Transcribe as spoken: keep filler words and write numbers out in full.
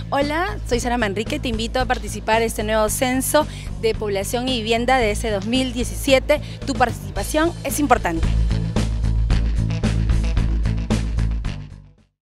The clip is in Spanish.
Hola, soy Sara Manrique, te invito a participar en este nuevo censo de población y vivienda de ese dos mil diecisiete. Tu participación es importante.